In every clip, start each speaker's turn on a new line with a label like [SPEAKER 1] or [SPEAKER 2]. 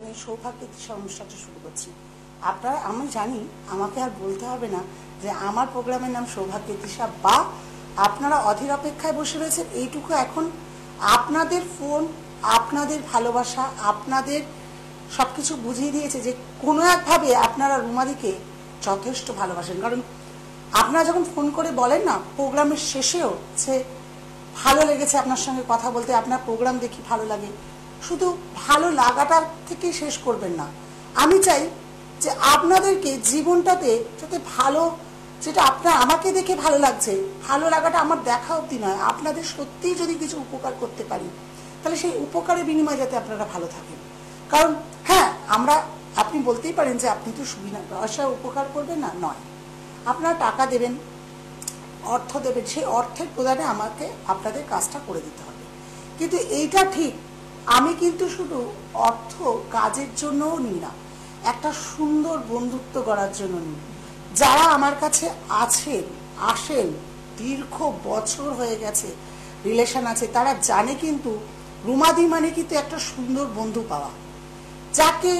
[SPEAKER 1] আমি সৌভাগ্যের অনুষ্ঠানটা শুরু করছি। আপনারা, আমি জানি আমাকে আর বলতে হবে না যে আমার প্রোগ্রামের নাম সৌভাগ্যের দিশা, বা আপনারা অধীর অপেক্ষায় বসে রয়েছেন। এইটুকু এখন আপনাদের ফোন, আপনাদের ভালোবাসা, আপনাদের সব কিছু বুঝিয়ে দিয়েছে যে কোনো একভাবে আপনারা রুমাদিকে যথেষ্ট ভালোবাসেন। কারণ আপনারা যখন ফোন করে বলেন না প্রোগ্রামের শেষেও যে ভালো লেগেছে আপনার সঙ্গে কথা বলতে, আপনার প্রোগ্রাম দেখি ভালো লাগে, শুধু ভালো লাগাটার থেকে শেষ করবেন না। আমি চাই যে আপনাদেরকে জীবনটাতে যাতে ভালো, যেটা আপনার আমাকে দেখে ভালো লাগছে, ভালো লাগাটা আমার দেখা অবধি নয়, আপনাদের সত্যিই যদি কিছু উপকার করতে পারি তাহলে সেই উপকারের বিনিময়ে যাতে আপনারা ভালো থাকেন। কারণ হ্যাঁ, আপনি বলতেই পারেন যে আপনি তো সুবিধা পয়সা উপকার করবেন না, নয়, আপনারা টাকা দেবেন, অর্থ দেবেন, সেই অর্থের প্রদানে আমাকে আপনাদের কাজটা করে দিতে হবে। কিন্তু এইটা ঠিক, আমি কিন্তু শুধু অর্থ কাজের জন্যও নিই না, একটা সুন্দর বন্ধুত্ব গড়ার জন্য নিই। যারা আমার কাছে আসেন, দীর্ঘ বছর হয়ে গেছে রিলেশন আছে, তারা জানে কিন্তু রুমাদি মানে কিন্তু একটা সুন্দর বন্ধু পাওয়া, যাকে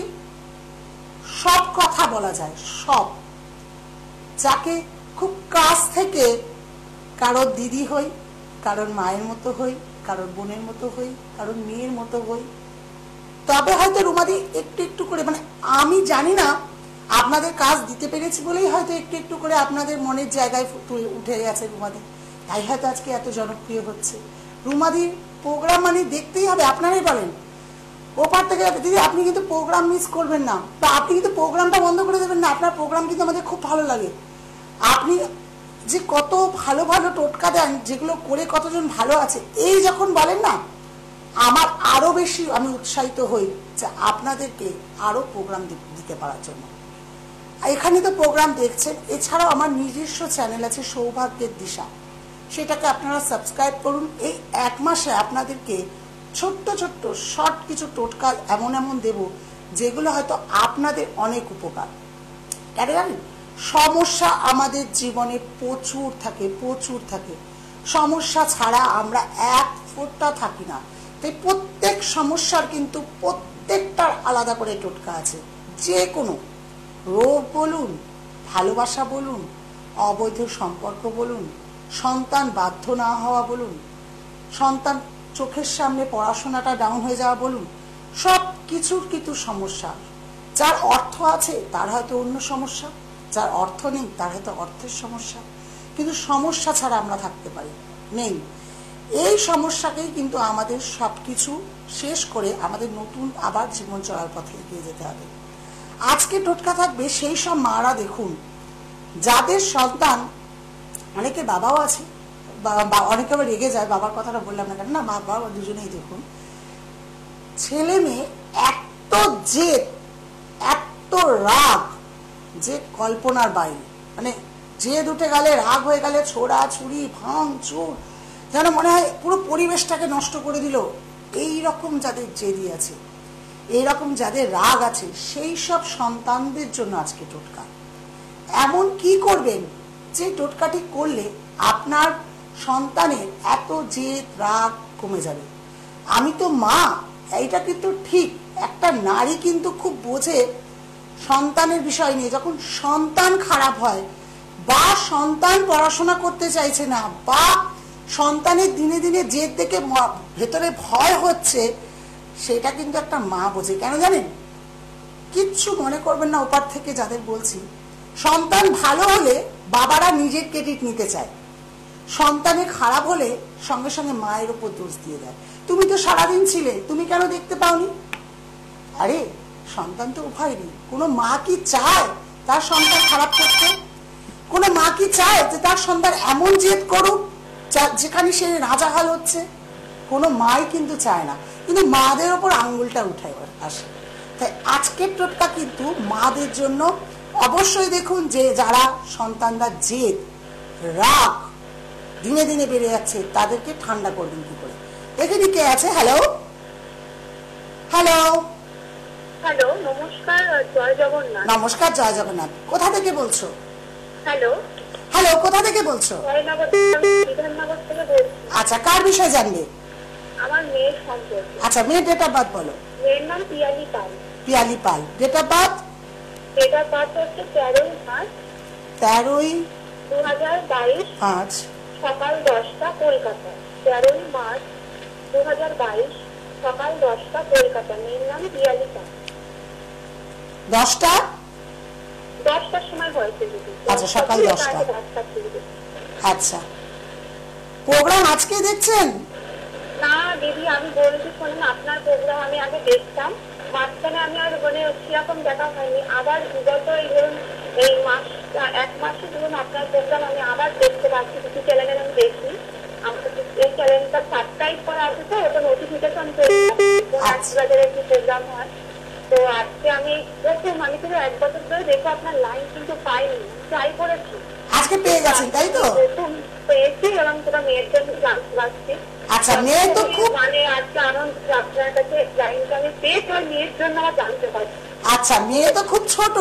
[SPEAKER 1] সব কথা বলা যায়, সব, যাকে খুব কাছ থেকে কারোর দিদি হই, কারোর মায়ের মতো হই, কারোর বোনের মতো হই, কারোর মেয়ের মতো হই। তবে হয়তো রুমাদি একটু একটু করে, মানে আমি জানি না আপনাদের কাজ দিতে পেরেছি বলেই হয়তো একটু একটু করে আপনাদের মনের জায়গায় উঠে গেছে রুমাদি, তাই হয়তো আজকে এত জনপ্রিয় হচ্ছে। রুমাদির প্রোগ্রাম মানে দেখতেই হবে। আপনারাই বলেন ওপার থেকে, দিদি আপনি কিন্তু প্রোগ্রাম মিস করবেন না, বা আপনি কিন্তু প্রোগ্রামটা বন্ধ করে দেবেন না, আপনার প্রোগ্রাম কিন্তু আমাদের খুব ভালো লাগে। আপনি যে কত ভালো ভালো টোটকা দেন, যেগুলো করে কতজন ভালো আছে, এই যখন বলেন না, আমার আরো বেশি আমি উৎসাহিত হই যে আপনাদেরকে আরো প্রোগ্রাম দিতে পারার জন্য। এখানে তো প্রোগ্রাম দেখছেন, এছাড়াও আমার নিজস্ব চ্যানেল আছে সৌভাগ্যের দিশা, সেটাকে আপনারা সাবস্ক্রাইব করুন। এই এক মাসে আপনাদেরকে ছোট্ট ছোট্ট শর্ট কিছু টোটকা এমন এমন দেব যেগুলো হয়তো আপনাদের অনেক উপকার। কেন জানেন, সমস্যা আমাদের জীবনে প্রচুর থাকে, সমস্যা ছাড়া আমরা এক ফোঁটা থাকি না। তাই প্রত্যেক সমস্যার কিন্তু প্রত্যেকটার আলাদা করে টোটকা আছে। যে কোনো রোগ বলুন, ভালোবাসা বলুন, অবৈধ সম্পর্ক বলুন, সন্তান বাধ্য না হওয়া বলুন, সন্তান চোখের সামনে পড়াশোনাটা ডাউন হয়ে যাওয়া বলুন, সব কিছুর কিন্তু সমস্যা। যার অর্থ আছে তার হয়তো অন্য সমস্যা, যার অর্থ নেই তার হয়তো অর্থের সমস্যা, কিন্তু সমস্যা ছাড়া আমরা থাকতে পারি নেই। এই সমস্যাকেই কিন্তু আমাদের সব কিছু শেষ করে আমাদের নতুন আবার জীবন চলার পথে এগিয়ে যেতে হবে। আজকে টোটকা থাকবে সেই সব মারা, দেখুন যাদের সন্তান, অনেকে বাবাও আছে, অনেকে আবার রেগে যায়, বাবার কথাটা বললাম না কেন, না বাবা দুজনেই, দেখুন ছেলে মেয়ে এত জেদ, এত রাগ যে কল্পনার বাইরে, মানে জেদ উঠে গেলে, রাগ হয়ে গেলে ছোড়া ছুরি ভাঙচুর, যেন মনে হয় পুরো পরিবেশটাকে নষ্ট করে দিল। এই রকম যাদের জেদি আছে, এইরকম যাদের রাগ আছে, সেই সব সন্তানদের জন্য আজকে টোটকা। এমন কি করবেন যে টোটকাটি করলে আপনার সন্তানের এত জেদ রাগ কমে যাবে। আমি তো মা, এইটা কিন্তু ঠিক, একটা নারী কিন্তু খুব বোঝে সন্তানের বিষয় নিয়ে। যখন সন্তান খারাপ হয়, বা সন্তান পড়াশোনা করতে চাইছে না, বা সন্তানের দিনে দিনে জেদ দেখে ভেতরে ভয় হচ্ছে, সেটা কিন্তু একটা মা বোঝে। কেন জানেন, কিচ্ছু মনে করবেন না ওপার থেকে যাদের বলছি, সন্তান ভালো হলে বাবারা নিজের ক্রেডিট নিতে চায়, সন্তানের খারাপ হলে সঙ্গে সঙ্গে মায়ের উপর দোষ দিয়ে দেয়। তুমি তো সারাদিন ছিলে, তুমি কেন দেখতে পাওনি? আরে সন্তান তো উভয়েরই। কোনো মা কি চায় তার সন্তান খারাপ করতে? কোনো মা কি চায় যে তার সন্তান এমন জেদ করুক যেখানে সে নাজাহাল হচ্ছে? কোনো মাই কিন্তু চায় না, কিন্তু মাদের ওপর আঙ্গুলটা উঠে আসে। তাই আজকের টোটকা কিন্তু মাদের জন্য। অবশ্যই দেখুন যে যারা সন্তানরা জেদ রাগ দিনে দিনে বেড়ে যাচ্ছে, তাদেরকে ঠান্ডা করবেন কি করে। এখানে কে আছে? হ্যালো হ্যালো
[SPEAKER 2] হ্যালো, নমস্কার, জয় জগন্নাথ।
[SPEAKER 1] নমস্কার, জয় জগন্নাথ। কোথা থেকে বলছো?
[SPEAKER 2] হ্যালো
[SPEAKER 1] হ্যালো, কোথা থেকে বলছো?
[SPEAKER 2] বিধাননগর থেকে বলছি।
[SPEAKER 1] আচ্ছা, কার বিষয়ে জানবে?
[SPEAKER 2] আমার মেয়ের সম্পর্কে।
[SPEAKER 1] আচ্ছা, মেয়ের ডেট অফ বার্থ বলো।
[SPEAKER 2] মেয়ের নাম Piyali Pal.
[SPEAKER 1] Piyali Pal. Date of birth?
[SPEAKER 2] Date of birth হচ্ছে 13/5/2022
[SPEAKER 1] 13/5
[SPEAKER 2] সকাল 10টা কলকাতা। 13/5/2022 সকাল 10টা কলকাতা। মেয়ের নাম পিয়ালি পাল। 10টার সময় হয়েছে দিদি।
[SPEAKER 1] আচ্ছা, সকাল 10টা। আচ্ছা, প্রোগ্রাম আজকে দেখছেন?
[SPEAKER 2] না দিদি, আমি বলছি শোনেন, আপনার প্রোগ্রাম আমি আগে দেখতাম, মাঝখানে আমি আর মানে সেরকম দেখা হয়নি। আবার বিগত এই মাস 1 মাসে ধরুন আপনার প্রোগ্রাম আমি আবার দেখতে পাচ্ছি। কিছু চ্যানেলে আমি দেখি, আমার এই চ্যানেলটা সাবস্ক্রাইব করা আছে, তো ওটা নোটিফিকেশন বাজারে কি প্রোগ্রাম হয়। তো আজকে আমি প্রথম, আমি কিন্তু 1 বছর ধরে দেখো আপনার লাইন কিন্তু পাইনি, ট্রাই করেছি,
[SPEAKER 1] আজকে পেয়ে গেছেন তাই তো?
[SPEAKER 2] প্রথম পেয়েছি এবং সেটা মেয়ের জন্য জানতে পারছি।
[SPEAKER 1] আচ্ছা, মেয়ে তো খুব
[SPEAKER 2] মানে আজকে আনন্দ আপনার কাছে লাইনটা আমি পেয়েছি, আর মেয়ের জন্য আমার জানতে পারছি।
[SPEAKER 1] আচ্ছা, মেয়ে তো খুব ছোট,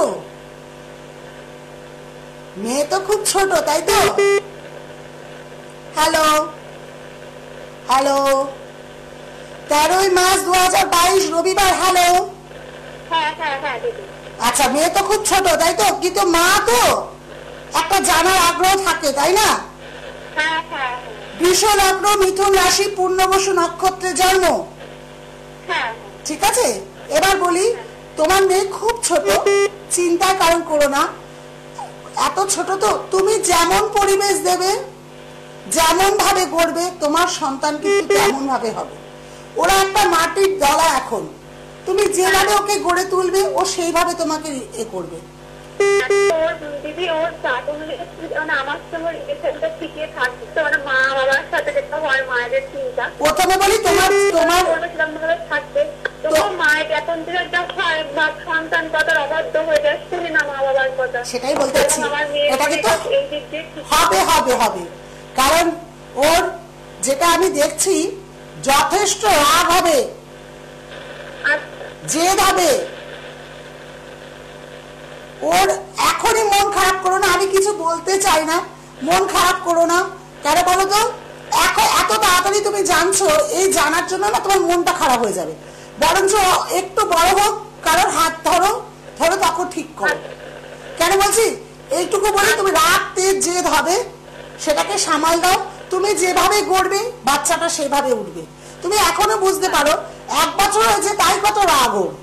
[SPEAKER 1] মেয়ে তো খুব ছোট তাই তো? হ্যালো হ্যালো, 13/5/2022 রবিবার। হ্যালো,
[SPEAKER 2] হ্যাঁ হ্যাঁ হ্যাঁ দিদি।
[SPEAKER 1] আচ্ছা, মেয়ে তো খুব ছোট তাই তো, কিন্তু মা তো একটা জানার আগ্রহ থাকে তাই না?
[SPEAKER 2] হ্যাঁ হ্যাঁ
[SPEAKER 1] বৃষ লগ্ন, মিথুন রাশি, পূর্ণবসু নক্ষত্রে জন্ম।
[SPEAKER 2] হ্যাঁ।
[SPEAKER 1] ঠিক আছে, এবার বলি, তোমার মেয়ে খুব ছোট, চিন্তার কারণ করো না। এত ছোট তো, তুমি যেমন পরিবেশ দেবে, যেমন ভাবে গড়বে, তোমার সন্তান কিন্তু তেমন ভাবে হবে। ওরা একটা মাটির দলা, এখন তুমি যেভাবে ওকে গড়ে তুলবে ও সেইভাবে তোমাকে এ করবে।
[SPEAKER 2] দিদি ওর মানে আমার সঙ্গে রিলেশনটা ঠিকই থাকতো, মানে মা বাবার সাথে যেটা হয়, মায়েদের চিন্তা।
[SPEAKER 1] প্রথমে বলি, তোমার
[SPEAKER 2] থাকবে, তোমার মায়ের এখন থেকে সন্তান কত অবাধ্য হয়ে যায়, শুনি না মা বাবার কথা।
[SPEAKER 1] সেটাই বলতেছি,
[SPEAKER 2] আমার মেয়ে
[SPEAKER 1] এটাকে তো
[SPEAKER 2] এই দিক দিয়ে
[SPEAKER 1] হবে হবে হবে, কারণ ওর যেটা আমি দেখছি যথেষ্ট রাগ হবে, জেদ হবে। ওর এখনই মন খারাপ করো না, আমি কিছু বলতে চাই না, মন খারাপ করো না। কেন বলো তো, এখন এত তাড়াতাড়ি তুমি জানছো, এই জানার জন্য না তোমার মনটা খারাপ হয়ে যাবে। বরঞ্চ একটু বড় হোক, কারোর হাত ধরো, ধরো তখন ঠিক করো। কেন বলছি, এইটুকু বলে, তুমি রাগ তেজ জেদ হবে, সেটাকে সামাল দাও। তুমি যেভাবে গড়বে বাচ্চাটা সেভাবে উঠবে। তুমি এখনো বুঝতে পারো 1 বছর হয়েছে তাই কত রাগ ওর।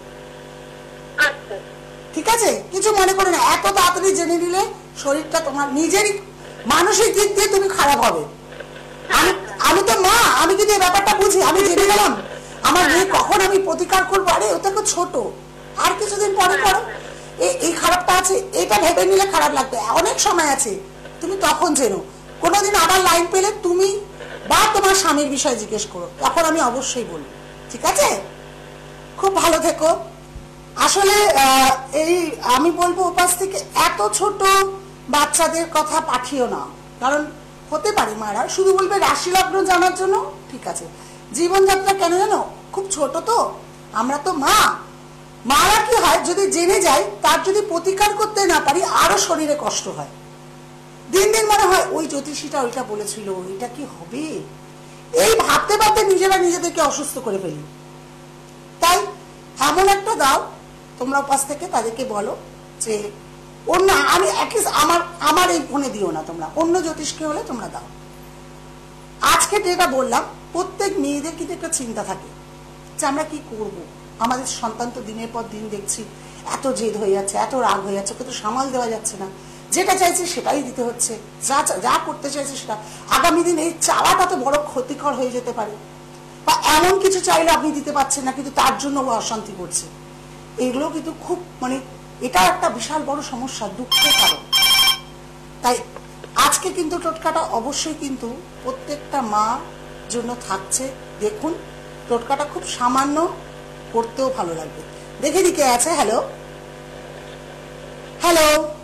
[SPEAKER 1] ঠিক আছে, কিছু মনে করো না, এত তাড়াতাড়ি জেনে নিলে শরীরটা তোমার নিজেরই মানসিক দিক দিয়ে তুমি খারাপ হবে। আমি তো মা, আমি কিন্তু এই ব্যাপারটা বুঝি, আমি জেনে গেলাম আমার মেয়ে কখন আমি প্রতিকার করবো। আরে ওটা তো ছোট, আর কিছুদিন পরে করো। এই খারাপটা আছে, এটা ভেবে নিলে খারাপ লাগবে, অনেক সময় আছে, তুমি তখন জেনো। কোনোদিন আবার লাইন পেলে তুমি বা তোমার স্বামীর বিষয়ে জিজ্ঞেস করো, তখন আমি অবশ্যই বলবো। ঠিক আছে, খুব ভালো থেকো। আসলে এই আমি বলবো উপাস থেকে এত ছোট বাচ্চাদের কথা পাঠিও না, কারণ হতে পারে মারা শুধু বলবে রাশি লগ্ন জানার জন্য। ঠিক আছে, জীবনযাত্রা কেন জানো, খুব ছোট তো, আমরা তো মারা কি হয়, যদি জেনে যায় তার যদি প্রতিকার করতে না পারি আরো শরীরে কষ্ট হয়। দিন দিন মনে হয় ওই জ্যোতিষীটা ওইটা বলেছিল, এটা কি হবে, এই ভাবতে ভাবতে নিজেরা নিজেদেরকে অসুস্থ করে ফেলি। তাই এমন একটা দাও তোমরা উপাস থেকে, তাদেরকে বলো যে অন্য, আমি আমার এই ফোনে দিও না, তোমরা অন্য জ্যোতিষকে হলে তোমরা দাও। আজকে যেটা বললাম, প্রত্যেক মেয়েদের কিন্তু একটা চিন্তা থাকে যে আমরা কি করব, আমাদের সন্তান তো দিনের পর দিন দেখছি এত জেদ হয়ে যাচ্ছে, এত রাগ হয়ে যাচ্ছে, ওকে তো সামাল দেওয়া যাচ্ছে না, যেটা চাইছে সেটাই দিতে হচ্ছে, যা করতে চাইছে সেটা। আগামী দিন এই চাওয়াটা তো বড় ক্ষতিকর হয়ে যেতে পারে, বা এমন কিছু চাইলে আপনি দিতে পারছেন না, কিন্তু তার জন্য ও অশান্তি করছে। এগুলো কিন্তু খুব মানে এটা একটা বিশাল বড় সমস্যা, দুঃখের কারণ। তাই আজকে কিন্তু টোটকাটা অবশ্যই কিন্তু প্রত্যেকটা মা জন্য থাকছে। দেখুন, টোটকাটা খুব সামান্য, করতেও ভালো লাগবে। দেখে দিকে আছে। হ্যালো হ্যালো,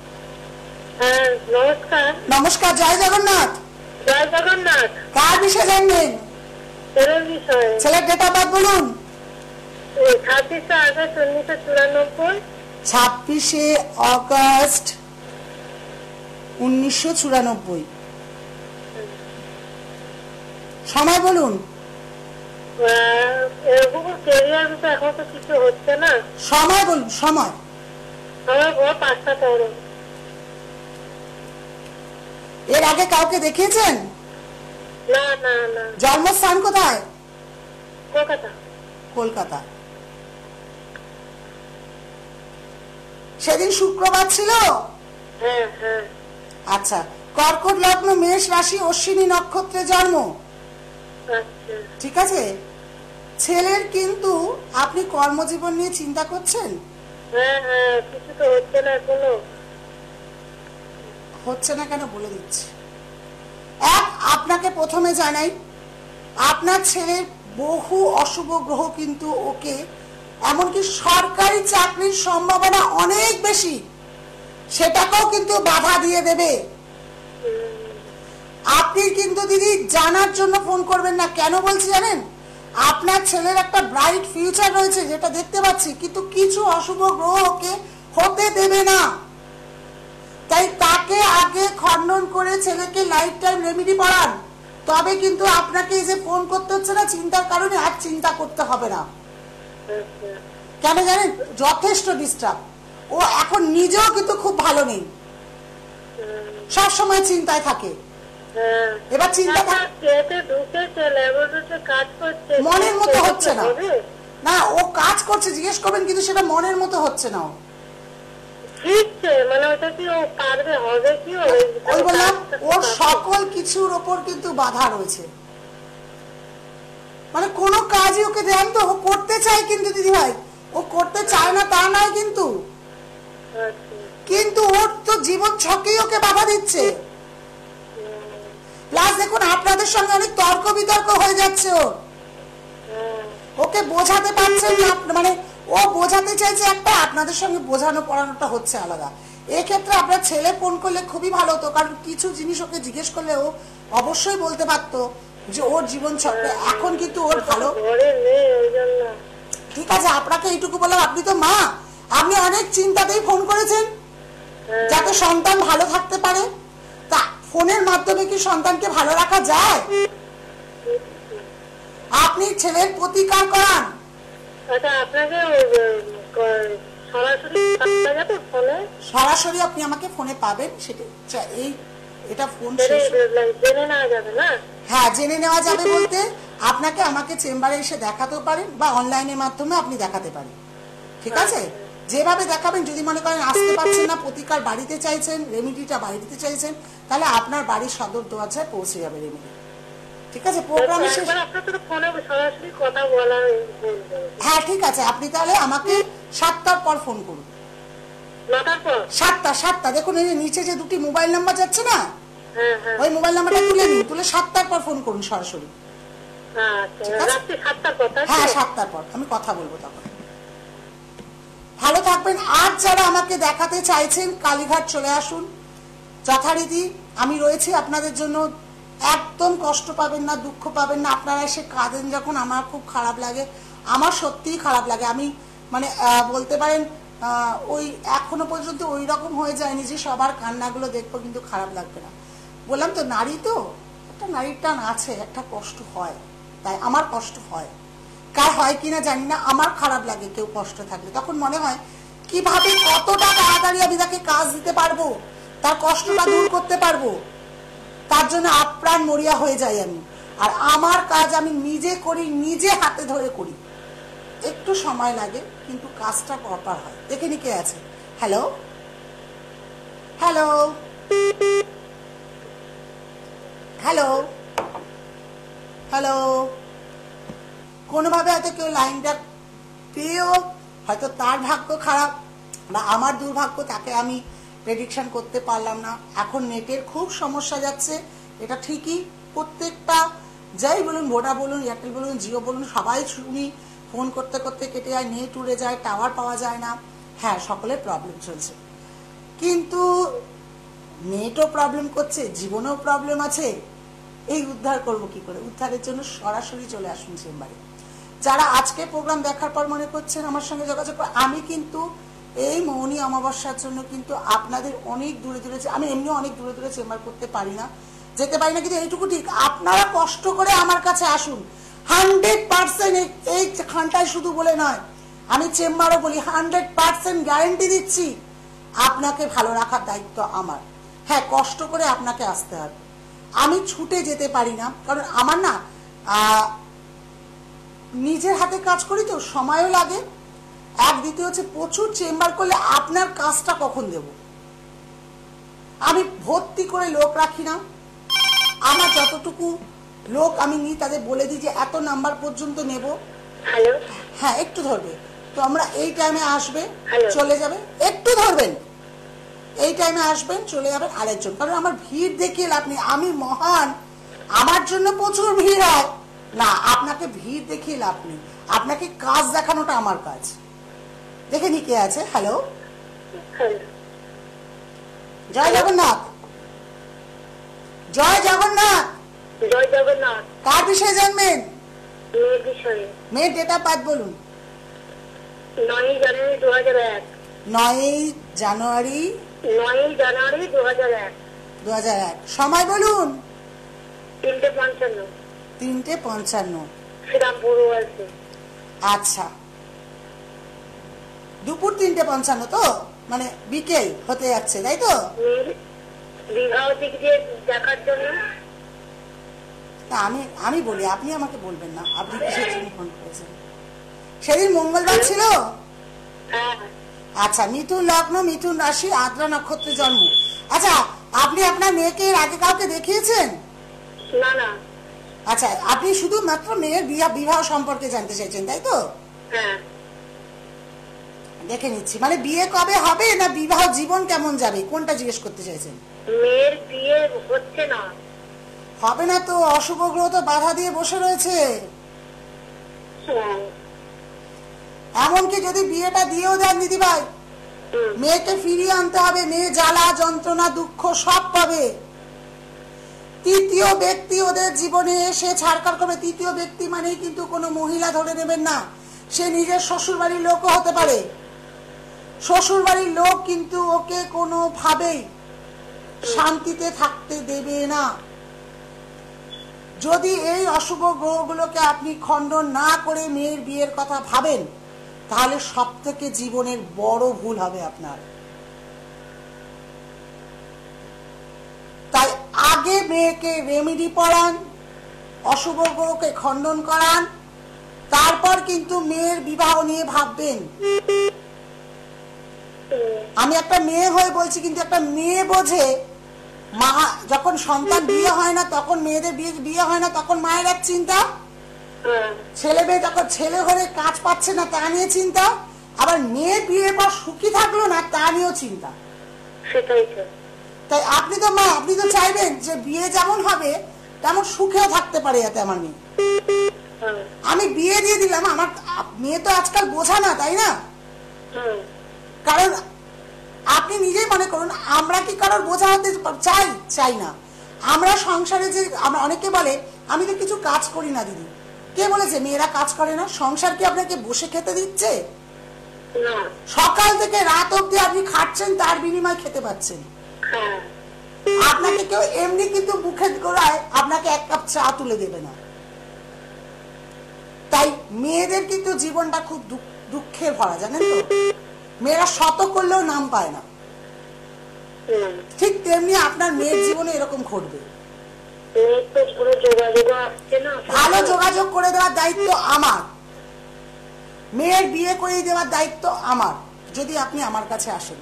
[SPEAKER 2] নমস্কার।
[SPEAKER 1] নমস্কার, জয় জগন্নাথ।
[SPEAKER 2] জয় জগন্নাথ।
[SPEAKER 1] কার বিষয়ে জানবেন?
[SPEAKER 2] ছেলের বিষয়ে।
[SPEAKER 1] ছেলের ডেট অফ বার্থ বলুন।
[SPEAKER 2] 26শে আগস্ট 1994।
[SPEAKER 1] 26শে আগস্ট 1994। সময় বলুন।
[SPEAKER 2] এরকম ক্যারিয়ার তো এখন তো কিছু হচ্ছে না।
[SPEAKER 1] সময় বলুন, সময়।
[SPEAKER 2] আমার ঘর 5টা পরে।
[SPEAKER 1] এর আগে কাউকে দেখিয়েছেন?
[SPEAKER 2] না না না।
[SPEAKER 1] জন্মস্থান কোথায়?
[SPEAKER 2] কলকাতা।
[SPEAKER 1] কলকাতা। সেদিন শুক্রবার ছিল?
[SPEAKER 2] হ্যাঁ হ্যাঁ।
[SPEAKER 1] আচ্ছা, কর্কট লগ্ন, মেষ রাশি, অশ্বিনী নক্ষত্রে জন্ম।
[SPEAKER 2] আচ্ছা।
[SPEAKER 1] ঠিক আছে। ছেলের কিন্তু আপনি কর্মজীবন নিয়ে চিন্তা করছেন?
[SPEAKER 2] হ্যাঁ হ্যাঁ, কিছু তো হচ্ছে না এখনো।
[SPEAKER 1] হচ্ছে না কেন বলে দিচ্ছি। এক, আপনাকে প্রথমে জানাই আপনার ছেলের বহু অশুভ গ্রহ কিন্তু ওকে, এমনকি সরকারি চাকরির সম্ভাবনা অনেক বেশি, সেটাকেও কিন্তু বাধা দিয়ে দেবে। আপনি কিন্তু দিদি জানার জন্য ফোন করবেন না। কেন বলছি জানেন? আপনার ছেলের একটা ব্রাইট ফিউচার রয়েছে যেটা দেখতে পাচ্ছি, কিন্তু কিছু অশুভ গ্রহ ওকে হতে দেবে না। তাই তাকে আগে খণ্ডন করে ছেলেকে লাইফ টাইম রেমেডি পড়ান, তবে কিন্তু আপনাকে এই যে ফোন করতে হচ্ছে না চিন্তার কারণে, আর চিন্তা করতে হবে না। কেন জানেন? যথেষ্ট ডিস্টার্ব। ও এখন নিজেও কিন্তু খুব ভালো নেই, সব সময় চিন্তায় থাকে। এবার চিন্তা মনের মতো হচ্ছে না। না, ও কাজ করছে, জিজ্ঞেস করবেন, কিন্তু সেটা মনের মতো হচ্ছে না। ওই বললাম, ওর সকল কিছুর ওপর কিন্তু বাধা রয়েছে। মানে কোনো কাজই ওকে দেন তো ও করতে চায়, কিন্তু দিদি ভাই ও করতে চায় না তা নয়, কিন্তু কিন্তু ওর তো জীবন ছকেই ওকে বাধা দিচ্ছে। প্লাস দেখুন, আপনাদের সঙ্গে অনেক তর্ক বিতর্ক হয়ে যাচ্ছে। ওকে বোঝাতে পারছেন না, মানে ও বোঝাতে চাইছে একটা, আপনাদের সঙ্গে বোঝানো পড়ানোটা হচ্ছে আলাদা। এক্ষেত্রে আপনার ছেলে ফোন করলে খুবই ভালো হতো, কারণ কিছু জিনিস ওকে জিজ্ঞেস করলে ও অবশ্যই বলতে পারতো যে ওর জীবন চক্রে এখন কিন্তু ওর ভালো। ঠিক আছে, আপনাকে এইটুকু বললাম, আপনি তো মা, আপনি অনেক চিন্তাতেই ফোন করেছেন যাতে সন্তান ভালো থাকতে পারে। তা ফোনের মাধ্যমে কি সন্তানকে ভালো রাখা যায়? আপনি ছেলের প্রতিকার করান। সরাসরি আপনি আমাকে ফোনে পাবেন, সেটা এই এটা ফোন
[SPEAKER 2] জেনে নেওয়া যাবে না?
[SPEAKER 1] হ্যাঁ, জেনে নেওয়া যাবে বলতে আপনাকে আমাকে চেম্বারে এসে দেখাতেও পারেন, বা অনলাইনের মাধ্যমে আপনি দেখাতে পারেন। ঠিক আছে, যেভাবে দেখাবেন। যদি মনে করেন আসতে পারছেন না, প্রতিকার বাড়িতে চাইছেন, রেমিডিটা বাড়িতে চাইছেন, তাহলে আপনার বাড়ির সদর দোয়াচায় পৌঁছে যাবে রেমিডি। ঠিক আছে, প্রোগ্রামে হ্যাঁ ঠিক আছে, আপনি তাহলে আমাকে 7টার পর ফোন করুন। 7টা দেখুন, এই নিচে যে দুটি মোবাইল নাম্বার যাচ্ছে না, ওই মোবাইল নাম্বারটা তুলে নিন, তুলে 7টার পর ফোন করুন সরাসরি। হ্যাঁ 7টার পর আমি কথা বলবো তখন। ভালো থাকবেন। আর যারা আমাকে দেখাতে চাইছেন, কালীঘাট চলে আসুন, যথারীতি আমি রয়েছি আপনাদের জন্য। একদম কষ্ট পাবেন না, দুঃখ পাবেন না। আপনারা এসে কাঁদেন যখন, আমার খুব খারাপ লাগে, আমার সত্যিই খারাপ লাগে। আমি মানে বলতে পারেন ওই এখনো পর্যন্ত ওই রকম হয়ে যায়নি যে সবার কান্নাগুলো দেখবো কিন্তু খারাপ লাগবে না। বললাম তো, নারী তো একটা নারীর টান আছে, একটা কষ্ট হয়, তাই আমার কষ্ট হয়। কার হয় কিনা জানি না, আমার খারাপ লাগে কেউ কষ্ট থাকলে। তখন মনে হয় কিভাবে কতটা তাড়াতাড়ি আমি তাকে কাজ দিতে পারবো, তার কষ্টটা দূর করতে পারবো, তার জন্য আপ্রাণ মরিয়া হয়ে যাই আমি। আর আমার কাজ আমি নিজে করি, নিজে হাতে ধরে করি। একটু সময় লাগে, কিন্তু কাজটা প্রপার হয়। দেখে নি কে আছে। হ্যালো হ্যালো হ্যালো হ্যালো, কোনোভাবে হয়তো কেউ লাইনটা পেয়েও হয়তো তার ভাগ্য খারাপ বা আমার দুর্ভাগ্য, তাকে আমি প্রেডিকশন করতে পারলাম না। এখন নেটের খুব সমস্যা যাচ্ছে, এটা ঠিকই। প্রত্যেকটা যাই বলুন, ভোডা বলুন, এয়ারটেল বলুন, জিও বলুন, সবাই শুনি ফোন করতে করতে কেটে যায়, নেট উড়ে যায়, টাওয়ার পাওয়া যায় না। হ্যাঁ, সকলের প্রবলেম চলছে, কিন্তু নেটও প্রবলেম করছে, জীবনেও প্রবলেম আছে। এই উদ্ধার করবো কি করে? উদ্ধারের জন্য সরাসরি চলে আসুন চেম্বারে। যারা আজকে প্রোগ্রাম দেখার পর মনে করছেন আমার সঙ্গে যোগাযোগ, আমি কিন্তু এই মৌনী অমাবস্যার জন্য কিন্তু আপনাদের অনেক দূরে দূরে, আমি এমনি অনেক দূরে দূরে চেম্বার করতে পারি না, যেতে পারি না, কিন্তু এইটুকু ঠিক, আপনারা কষ্ট করে আমার কাছে আসুন। 100% এই খানটায় শুধু বলে নয়, আমি চেম্বারও বলি, 100% গ্যারেন্টি দিচ্ছি আপনাকে ভালো রাখার দায়িত্ব আমার। হ্যাঁ, কষ্ট করে আপনাকে আসতে হবে, আমি ছুটে যেতে পারি না, কারণ আমার না নিজের হাতে কাজ করি তো সময়ও লাগে। এক দ্বিতীয় হচ্ছে প্রচুর চেম্বার করলে আপনার কাজটা কখন দেব, আমি ভর্তি করে লোক রাখি না। আমার যতটুকু লোক আমি নিই তাদের বলে দিই যে এত নাম্বার পর্যন্ত নেব।
[SPEAKER 2] হ্যালো,
[SPEAKER 1] হ্যাঁ একটু ধরবে তো, আমরা এই টাইমে আসবে
[SPEAKER 2] Hello.
[SPEAKER 1] চলে যাবে, একটু ধরবেন, এই টাইমে আসবেন চলে যাবেন আরেকজন, কারণ আমার ভিড় দেখিয়ে লাভ নেই, আমি মহান, আমার জন্য প্রচুর ভিড় হয় না, আপনাকে ভিড় দেখিয়ে লাভ নেই, আপনাকে কাজ দেখানোটা আমার কাজ। দেখে নি কে আছে। হ্যালো,
[SPEAKER 2] হ্যালো,
[SPEAKER 1] জয় জগন্নাথ। জয় জগন্নাথ।
[SPEAKER 2] জয় জগন্নাথ।
[SPEAKER 1] কার বিষয়ে জানবেন?
[SPEAKER 2] মেয়ের বিষয়ে।
[SPEAKER 1] মেয়ের ডেট অফ বার্থ বলুন।
[SPEAKER 2] 9 জানুয়ারি 2001।
[SPEAKER 1] 9 জানুয়ারি
[SPEAKER 2] 9 জানুয়ারি 2001।
[SPEAKER 1] 2001। সময় বলুন।
[SPEAKER 2] 3:55।
[SPEAKER 1] 3:55।
[SPEAKER 2] শ্রীরামপুর আছে।
[SPEAKER 1] আচ্ছা, দুপুর 3:55 তো, মানে বিকেল হতে যাচ্ছে তাই তো?
[SPEAKER 2] মেয়ের বিবাহ দিক দিয়ে দেখার জন্য।
[SPEAKER 1] না, আমি বলি, আপনি আমাকে বলবেন না, আপনি কিসের জন্য ফোন করেছেন? সেদিন মঙ্গলবার ছিল।
[SPEAKER 2] হ্যাঁ।
[SPEAKER 1] আচ্ছা, মিথুন লগ্ন, মিথুন রাশি, আদ্রা নক্ষত্রে জন্ম। আচ্ছা, আপনি আপনার মেয়েকে এর আগে কাউকে দেখিয়েছেন?
[SPEAKER 2] না না।
[SPEAKER 1] আচ্ছা, আপনি শুধুমাত্র মেয়ের বিবাহ সম্পর্কে জানতে চাইছেন তাই তো?
[SPEAKER 2] হ্যাঁ।
[SPEAKER 1] দেখে নিচ্ছি, মানে বিয়ে কবে হবে না বিবাহ জীবন কেমন যাবে, কোনটা জিজ্ঞেস করতে চাইছেন?
[SPEAKER 2] মেয়ের বিয়ে হচ্ছে না।
[SPEAKER 1] হবে না তো, অশুভ গ্রহ তো বাধা দিয়ে বসে রয়েছে।
[SPEAKER 2] হ্যাঁ।
[SPEAKER 1] এমনকি যদি বিয়েটা দিয়েও দেন দিদিভাই, মেয়েকে ফিরিয়ে আনতে হবে, মেয়ে জ্বালা যন্ত্রণা দুঃখ সব পাবে। তৃতীয় ব্যক্তি ওদের জীবনে এসে ছাড়কার করবে। তৃতীয় ব্যক্তি মানেই কিন্তু কোনো মহিলা ধরে নেবেন না, সে নিজের শ্বশুর বাড়ির লোকও হতে পারে। শ্বশুর বাড়ির লোক কিন্তু ওকে কোনোভাবেই শান্তিতে থাকতে দেবে না। যদি এই অশুভ গ্রহগুলোকে আপনি খণ্ডন না করে মেয়ের বিয়ের কথা ভাবেন, তাহলে সব থেকে জীবনের বড় ভুল হবে আপনার। তাই আগে মেয়েকে রেমেডি পড়ান, অশুভ গ্রহকে খণ্ডন করান, তারপর কিন্তু মেয়ের বিবাহ নিয়ে ভাববেন। আমি একটা মেয়ে হয়ে বলছি, কিন্তু একটা মেয়ে বোঝে, মা যখন সন্তান বিয়ে হয় না তখন মেয়েদের বিয়ে হয় না, তখন মায়ের এক চিন্তা, ছেলে মেয়ে যখন ছেলে হলে কাজ পাচ্ছে না তা নিয়ে চিন্তা, আবার মেয়ে বিয়ে পর সুখী থাকলো না তা নিয়েও চিন্তা।
[SPEAKER 2] সেটাই তো।
[SPEAKER 1] তাই আপনি তো মা, আপনি তো চাইবেন যে বিয়ে যেমন হবে তেমন সুখেও থাকতে পারে যাতে আমার মেয়ে। আমি বিয়ে দিয়ে দিলাম, আমার মেয়ে তো আজকাল বোঝা না তাই না? কারণ আপনি নিজেই মনে করুন, আমরা কি কারোর বোঝা হতে চাই না। আমরা সংসারে যে, আমরা অনেকে বলে আমি তো কিছু কাজ করি না দিদি। কে বলেছে মেয়েরা কাজ করে না? সংসার কি আপনাকে বসে খেতে দিচ্ছে? সকাল থেকে রাত অব্দি আপনি খাচ্ছেন, তার বিনিময়ে খেতে পাচ্ছেন। আপনাকে কেউ এমনি কিন্তু মুখে গোড়ায় আপনাকে এক কাপ চা তুলে দেবে না। তাই মেয়েদের কিন্তু জীবনটা খুব দুঃখে ভরা, জানেন তো? মেয়েরা শত করলেও নাম পায় না। ঠিক তেমনি আপনার মেয়ের জীবনে এরকম ঘটবে। ভালো যোগাযোগ করে দেওয়ার দায়িত্ব আমার, মেয়ের বিয়ে করে দেওয়ার দায়িত্ব আমার, যদি আপনি আমার কাছে আসেন।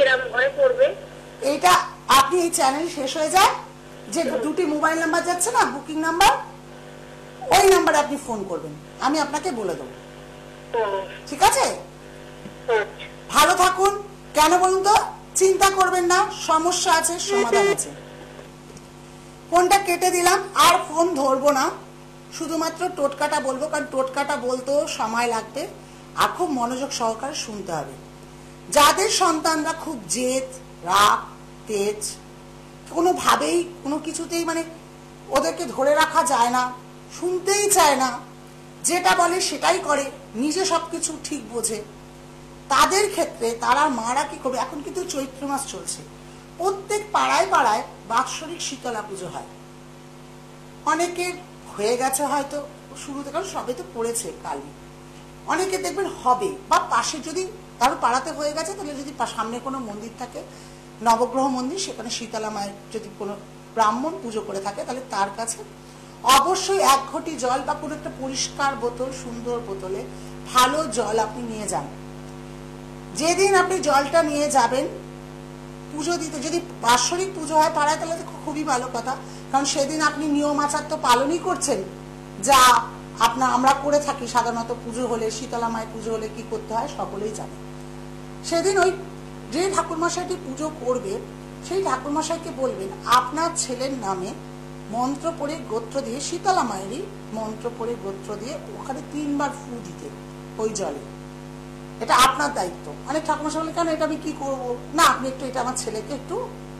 [SPEAKER 1] এইটা আপনি এই চ্যানেল শেষ হয়ে যায় যে দুটি মোবাইল নাম্বার যাচ্ছে না, বুকিং নাম্বার, ওই নাম্বারে আপনি ফোন করবেন, আমি আপনাকে বলে দেবো। ঠিক আছে? ভালো থাকুন। কেন বলুন তো? চিন্তা করবেন না, সমস্যা আছে, সমাধান আছে। ফোনটা কেটে দিলাম, আর ফোন ধরবো না, শুধুমাত্র টোটকাটা বলবো, কারণ টোটকাটা বলতেও সময় লাগবে আর খুব মনোযোগ সহকারে শুনতে হবে। যাদের সন্তানরা খুব জেদ, রাগ, তেজ, কোনোভাবেই কোনো কিছুতেই মানে ওদেরকে ধরে রাখা যায় না, শুনতেই চায় না, যেটা বলে সেটাই করে, নিজে সবকিছু ঠিক বোঝে, তাদের ক্ষেত্রে তারা মারা কি করবে? এখন কিন্তু চৈত্র মাস চলছে, প্রত্যেক পাড়ায় পাড়ায় বাৎসরিক শীতলা পুজো হয়। অনেকের হয়ে গেছে হয়তো, শুরুতে, কারণ সবে তো পড়েছে কালই, অনেকে দেখবেন হবে, বা পাশে যদি কারো পাড়াতে হয়ে গেছে তাহলে যদি সামনে কোনো মন্দির থাকে, নবগ্রহ মন্দির, সেখানে শীতলা মায়ের যদি কোনো ব্রাহ্মণ পুজো করে থাকে তাহলে তার কাছে অবশ্যই 1 ঘটি জল বা কোনো একটা পরিষ্কার বোতল, সুন্দর বোতলে ভালো জল আপনি নিয়ে যান। যেদিন আপনি জলটা নিয়ে যাবেন পুজো দিতে, যদি বাৎসরিক পুজো হয় পাড়ায় তাহলে তো খুবই ভালো কথা, কারণ সেদিন আপনি নিয়ম আচার তো পালনই করছেন, যা আমরা করে থাকি সাধারণত পুজো হলে, শীতলা মায়ের পুজো হলে কি করতে হয় সকলেই জানে। সেদিন ওই যে ঠাকুরমশাইটি পুজো করবে সেই ঠাকুরমশাইকে বলবেন আপনার ছেলের নামে মন্ত্র পড়ে গোত্র দিয়ে, শীতলা মায়েরই মন্ত্র পড়ে গোত্র দিয়ে ওখানে 3 বার ফু দিতে ওই জলে। এটা আপনার দায়িত্ব। অনেক ঠাকুরমশাই বলে কেন এটা আমি কি করবো, না আপনি একটু এটা আমার ছেলেকে একটু,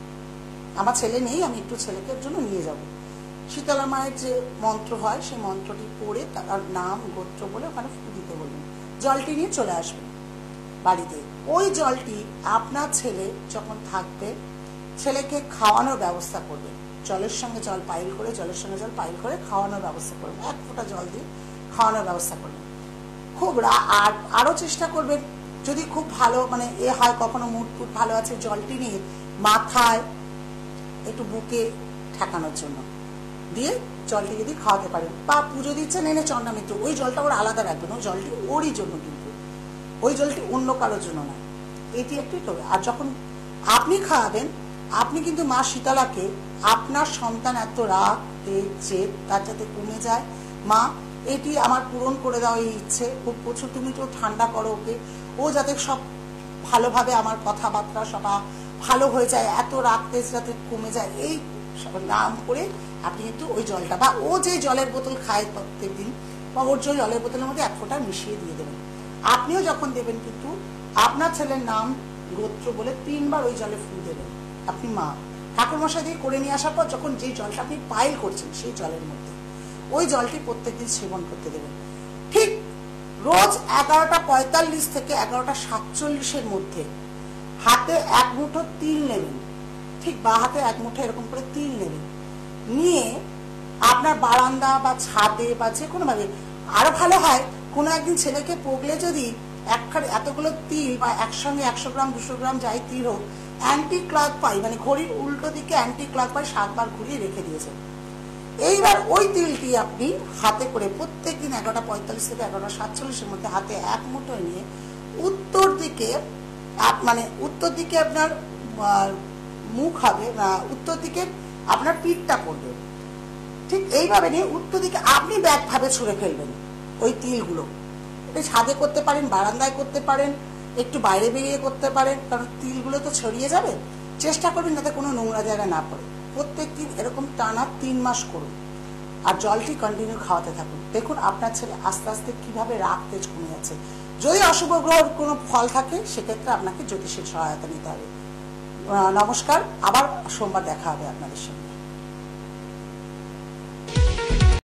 [SPEAKER 1] আমার ছেলে নেই, আমি একটু ছেলেকে জন্য নিয়ে যাব। শীতলা মায়ের যে মন্ত্র হয় সেই মন্ত্রটি পড়ে তার নাম গোত্র বলে ওখানে ফু দিতে বলবেন, জলটি নিয়ে চলে আসবেন বাড়িতে। ওই জলটি আপনার ছেলে যখন থাকবে ছেলেকে খাওয়ানোর ব্যবস্থা করবে, জলের সঙ্গে জল পাইল করে, জলের সঙ্গে জল পাইল করে খাওয়ানোর ব্যবস্থা করবেন, 1 ফোঁটা জল দিয়ে খাওয়ানোর ব্যবস্থা করবেন। খুব আর আরও চেষ্টা করবেন যদি খুব ভালো মানে হয়, কখনো মুড টুট ভালো আছে, জলটি নিয়ে মাথায় একটু বুকে ঠেকানোর জন্য দিয়ে জলটি যদি খাওয়াতে পারেন, বা পুজো দিচ্ছেন এনে চন্দ্রামিত্র, ওই জলটা ওর আলাদা রাখবেন, ওই জলটি ওরই জন্য, কিন্তু ওই জলটি অন্য কারোর জন্য না। এটি একটি করবে। আর যখন আপনি খাওয়াবেন, আপনি কিন্তু মা শীতলাকে আপনার সন্তান এত রাগ জেদ তার যাতে কমে যায়, মা এটি আমার পূরণ করে দাও এই ইচ্ছে, খুব প্রচুর তুমি তো ঠান্ডা করো ওকে, ও যাতে সব ভালোভাবে আমার কথাবার্তা সব ভালো হয়ে যায়, এত রাগ তেজ যাতে কমে যায়, এই নাম করে আপনি কিন্তু ওই জলটা, বা ও যে জলের বোতল খায় প্রত্যেক দিন, বা ওর যে জলের বোতলের মধ্যে 1 ফোঁটা মিশিয়ে দিয়ে দেবেন। আপনিও যখন দেবেন কিন্তু আপনার ছেলের নাম গোত্র বলে 3 বার ওই জলে ফু দেবেন। আপনি মা ঠাকুরমশাই দিয়ে করে নিয়ে আসার পর যখন যে জলটা আপনি পাইল করছেন সেই জলের মধ্যে ওই জলটি প্রত্যেকদিন সেবন করতে দেবেন। ঠিক রোজ 11টা 45 থেকে 11টা 47-এর মধ্যে হাতে 1 মুঠো তিল নেবেন, ঠিক বা হাতে 1 মুঠো এরকম করে তিল নেবেন, নিয়ে আপনার বারান্দা বা ছাদে বা যে কোনো ভাবে, আরো ভালো হয় কোনো একদিন ছেলেকে পগলে যদি এতগুলো তিল বা একসঙ্গে 100 গ্রাম 200 গ্রাম যাই তিল হোক, অ্যান্টি ক্লক পাই মানে ঘড়ির উল্টো দিকে অ্যান্টি ক্লক পাই 7 বার ঘুরিয়ে রেখে দিয়েছেন। এইবার ওই তিলটি আপনি হাতে করে প্রত্যেকদিন 11টা 45 থেকে 11টা 47-এর মধ্যে হাতে 1 মুঠো নিয়ে উত্তর দিকে, মানে উত্তর দিকে আপনার মুখ হবে, উত্তর দিকে আপনার পিঠটা পড়বে, ঠিক এইভাবে নিয়ে উত্তর দিকে আপনি ব্যাকভাবে ছুঁড়ে ফেলবেন ওই তিলগুলো। ছাদে করতে পারেন, বারান্দায় করতে পারেন, একটু বাইরে বেরিয়ে করতে পারেন, কারণ তিলগুলো তো ছড়িয়ে যাবে। চেষ্টা করবেন যাতে কোনো নোংরা জায়গা না পড়ে। প্রত্যেকদিন এরকম টানা 3 মাস করুন, আর জলটি কন্টিনিউ খাওয়াতে থাকুন। দেখুন আপনার ছেলে আস্তে আস্তে কিভাবে রাগ তেজ কমে যাচ্ছে। যদি অশুভ গ্রহের কোনো ফল থাকে সেক্ষেত্রে আপনাকে জ্যোতিষের সহায়তা নিতে হবে। নমস্কার, আবার সোমবার দেখা হবে আপনাদের সঙ্গে।